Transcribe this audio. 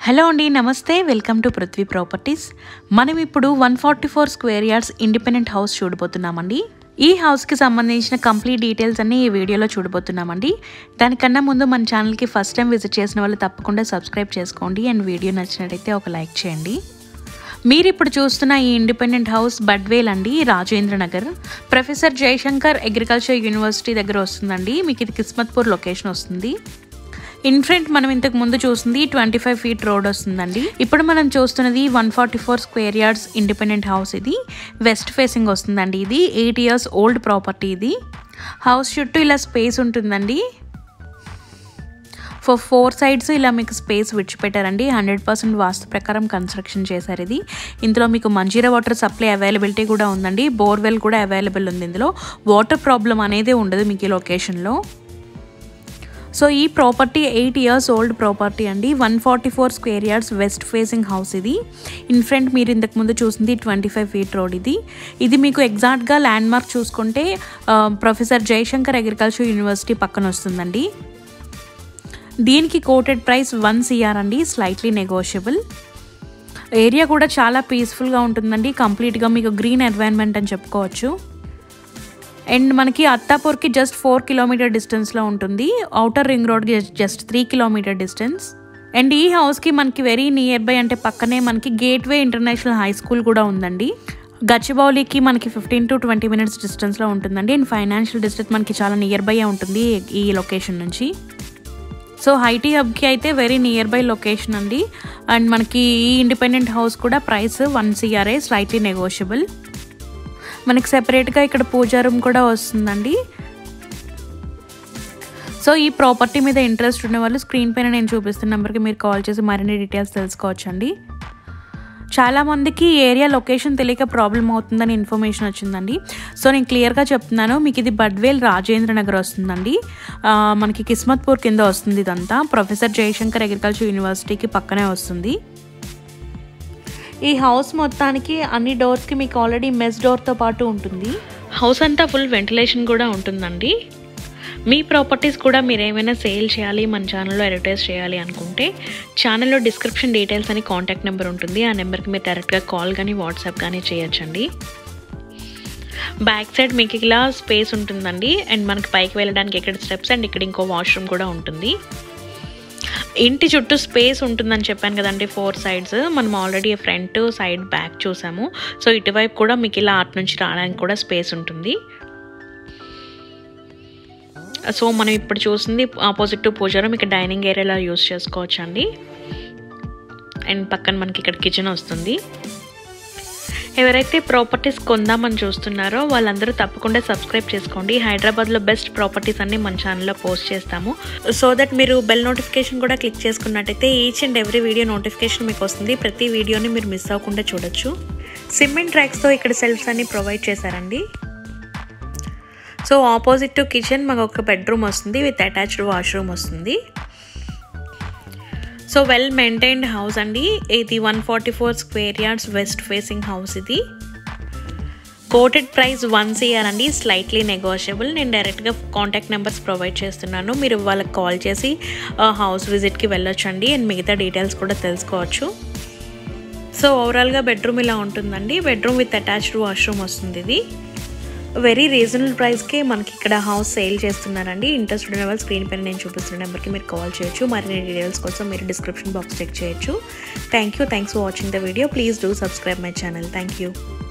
Hello అండి, నమస్తే. Welcome to Prithvi properties. మనం ఇప్పుడు 144 స్క్వేర్ యార్డ్స్ ఇండిపెండెంట్ హౌస్ చూడబోతున్నామండి. ఈ హౌస్కి సంబంధించిన కంప్లీట్ డీటెయిల్స్ అన్ని ఈ వీడియోలో చూడబోతున్నామండి. దానికన్నా ముందు మన ఛానల్కి ఫస్ట్ టైం విజిట్ చేసిన వాళ్ళు తప్పకుండా సబ్స్క్రైబ్ చేసుకోండి అండ్ వీడియో నచ్చినట్టయితే ఒక లైక్ చేయండి. మీరు ఇప్పుడు చూస్తున్న ఈ ఇండిపెండెంట్ హౌస్ బడ్వేల్ అండి, Rajendranagar, professor Jayashankar agriculture university దగ్గర వస్తుందండి. మీకు ఇది కిస్మత్పూర్ లొకేషన్ వస్తుంది. ఇన్ ఫ్రంట్ మనం ఇంతకు ముందు చూస్తుంది 25 ఫీట్ రోడ్ వస్తుందండి. ఇప్పుడు మనం చూస్తున్నది 144 స్క్వేర్ యార్డ్స్ ఇండిపెండెంట్ హౌస్. ఇది వెస్ట్ ఫేసింగ్ వస్తుందండి. ఇది 8 years ఓల్డ్ ప్రాపర్టీ. ఇది హౌస్ చుట్టూ ఇలా స్పేస్ ఉంటుందండి. 4 sides ఇలా మీకు స్పేస్ విడిచిపెట్టారండి. 100% వాస్తు ప్రకారం కన్స్ట్రక్షన్ చేశారు. ఇది ఇందులో మీకు మంజీరా వాటర్ సప్లై అవైలబిలిటీ కూడా ఉందండి. బోర్వెల్ కూడా అవైలబుల్ ఉంది. ఇందులో వాటర్ ప్రాబ్లం అనేది ఉండదు మీకు ఈ లొకేషన్లో. సో ఈ ప్రాపర్టీ 8 years ఓల్డ్ ప్రాపర్టీ అండి. 144 square yards west facing house. ఇది ఇన్ ఫ్రంట్ మీరు ఇంతకు ముందు చూసింది 25 ఫీట్ రోడ్. ఇది మీకు ఎగ్జాక్ట్గా ల్యాండ్ మార్క్ చూసుకుంటే ప్రొఫెసర్ జయశంకర్ అగ్రికల్చర్ యూనివర్సిటీ పక్కన వస్తుందండి. దీనికి కోటెడ్ ప్రైస్ 1 CR అండి, స్లైట్లీ నెగోషియబుల్. ఏరియా కూడా చాలా పీస్ఫుల్గా ఉంటుందండి. కంప్లీట్గా మీకు గ్రీన్ ఎన్వైరన్మెంట్ అని చెప్పుకోవచ్చు. అండ్ మనకి అత్తాపూర్కి జస్ట్ 4 kilometer డిస్టెన్స్లో ఉంటుంది. ఔటర్ రింగ్ రోడ్కి జస్ట్ 3 kilometer డిస్టెన్స్. అండ్ ఈ హౌస్కి మనకి వెరీ నియర్ బై అంటే పక్కనే మనకి గేట్వే ఇంటర్నేషనల్ హై స్కూల్ కూడా ఉందండి. గచ్చిబౌలికి మనకి 15 to 20 minutes డిస్టెన్స్లో ఉంటుందండి. అండ్ ఫైనాన్షియల్ డిస్ట్రిక్ట్ మనకి చాలా నియర్ బై ఉంటుంది ఈ లొకేషన్ నుంచి. సో ఐటీ హబ్కి అయితే వెరీ నియర్ బై లొకేషన్ అండి. అండ్ మనకి ఈ ఇండిపెండెంట్ హౌస్ కూడా ప్రైస్ 1 CR, స్లైట్లీ నెగోషియబుల్. మనకి సెపరేట్గా ఇక్కడ పూజా రూమ్ కూడా వస్తుందండి. సో ఈ ప్రాపర్టీ మీద ఇంట్రెస్ట్ ఉన్న వాళ్ళు స్క్రీన్ పైన నేను చూపిస్తున్న నెంబర్కి మీరు కాల్ చేసి మరిన్ని డీటెయిల్స్ తెలుసుకోవచ్చండి. చాలామందికి ఏరియా లొకేషన్ తెలియక ప్రాబ్లం అవుతుందని ఇన్ఫర్మేషన్ వచ్చిందండి. సో నేను క్లియర్గా చెప్తున్నాను. మీకు ఇది బడ్వేల్ రాజేంద్రనగర్ వస్తుందండి. మనకి కిస్మత్పూర్ కింద వస్తుంది. ఇదంతా ప్రొఫెసర్ జయశంకర్ అగ్రికల్చర్ యూనివర్సిటీకి పక్కనే వస్తుంది. ఈ హౌస్ మొత్తానికి అన్ని డోర్స్కి మీకు ఆల్రెడీ మెస్ డోర్తో పాటు ఉంటుంది. హౌస్ అంతా ఫుల్ వెంటిలేషన్ కూడా ఉంటుందండి. మీ ప్రాపర్టీస్ కూడా మీరు ఏమైనా సేల్ చేయాలి, మన ఛానల్లో అడ్వర్టైజ్ చేయాలి అనుకుంటే ఛానల్లో డిస్క్రిప్షన్ డీటెయిల్స్ అని కాంటాక్ట్ నెంబర్ ఉంటుంది. ఆ నెంబర్కి మీరు డైరెక్ట్గా కాల్ కానీ వాట్సాప్ కానీ చేయొచ్చండి. బ్యాక్ సైడ్ మీకు ఇలా స్పేస్ ఉంటుందండి. అండ్ మనకి పైకి వెళ్ళడానికి ఇక్కడ స్టెప్స్ అండ్ ఇక్కడ ఇంకో వాష్రూమ్ కూడా ఉంటుంది. ఇంటి చుట్టూ స్పేస్ ఉంటుందని చెప్పాను కదండి. 4 sides మనం ఆల్రెడీ ఫ్రంట్ సైడ్ బ్యాక్ చూసాము. సో ఇటువైపు కూడా మీకు ఇలా అటు నుంచి రావడానికి కూడా స్పేస్ ఉంటుంది. సో మనం ఇప్పుడు చూసింది ఆపోజిట్ టు పూజా రూమ్. ఇక్కడ డైనింగ్ ఏరియాలో యూస్ చేసుకోవచ్చు అండి. అండ్ పక్కన మనకి ఇక్కడ కిచెన్ వస్తుంది. ఎవరైతే ప్రాపర్టీస్ కొందామని చూస్తున్నారో వాళ్ళందరూ తప్పకుండా సబ్స్క్రైబ్ చేసుకోండి. హైదరాబాద్లో బెస్ట్ ప్రాపర్టీస్ అన్ని మన ఛానల్లో పోస్ట్ చేస్తాము. సో దట్ మీరు బెల్ నోటిఫికేషన్ కూడా క్లిక్ చేసుకున్నట్టయితే each and every video notification మీకు వస్తుంది. ప్రతి వీడియోని మీరు మిస్ అవ్వకుండా చూడొచ్చు. సిమెంట్ ట్రాక్స్తో ఇక్కడ సెల్ఫ్స్ అన్ని ప్రొవైడ్ చేశారండి. సో ఆపోజిట్ టు కిచెన్ మాకు ఒక బెడ్రూమ్ వస్తుంది విత్ అటాచ్డ్ వాష్రూమ్ వస్తుంది. సో వెల్ మెయింటైన్డ్ హౌస్ అండి. ఇది 144 square yards west facing house. ఇది కోటెడ్ ప్రైస్ 1 CR అండి, స్లైట్లీ నెగోషియబుల్. నేను డైరెక్ట్గా కాంటాక్ట్ నెంబర్స్ ప్రొవైడ్ చేస్తున్నాను. మీరు వాళ్ళకి కాల్ చేసి హౌస్ విజిట్కి వెళ్ళొచ్చు అండి. అండ్ మిగతా డీటెయిల్స్ కూడా తెలుసుకోవచ్చు. సో ఓవరాల్గా బెడ్రూమ్ ఇలా ఉంటుందండి. బెడ్రూమ్ విత్ అటాచ్డ్ వాష్రూమ్ వస్తుంది. ఇది వెరీ రీజనబుల్ ప్రైస్కే మనకి ఇక్కడ హౌస్ సేల్ చేస్తున్నారండి. ఇంట్రెస్ట్ ఉన్న వాళ్ళు స్క్రీన్ పైన నేను చూపిస్తున్న నెంబర్కి మీరు కాల్ చేయొచ్చు. మరిన్ని డీటెయిల్స్ కోసం మీరు డిస్క్రిప్షన్ బాక్స్ చెక్ చేయొచ్చు. Thanks for watching the video. Please do subscribe my channel. Thank you.